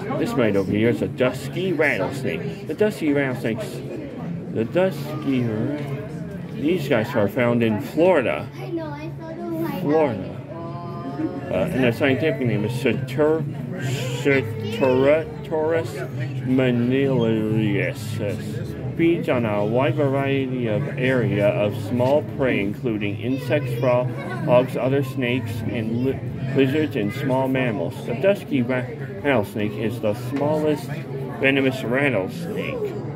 This mite over here is a dusky rattlesnake. These guys are found in Florida. And their scientific name is Taurus manilius. Feeds on a wide variety of area of small prey, including insects, frogs, other snakes, and lizards and small mammals. The dusky rattlesnake is the smallest venomous rattlesnake.